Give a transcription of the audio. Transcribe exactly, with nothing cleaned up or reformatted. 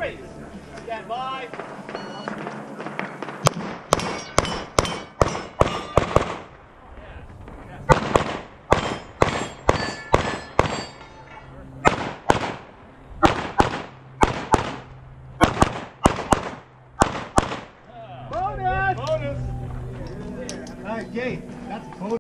Army, stand by. Bonus! Bonus! All right, Jay, that's a bonus.